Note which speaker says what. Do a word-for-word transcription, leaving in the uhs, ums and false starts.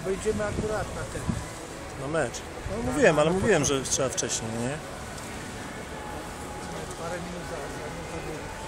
Speaker 1: bo idziemy akurat na ten.
Speaker 2: Na mecz. No mówiłem, ale mówiłem, że trzeba wcześniej, nie?
Speaker 1: Parę minut za, za, za, za